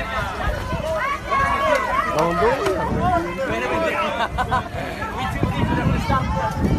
Don't do it. We too deep enough to stop.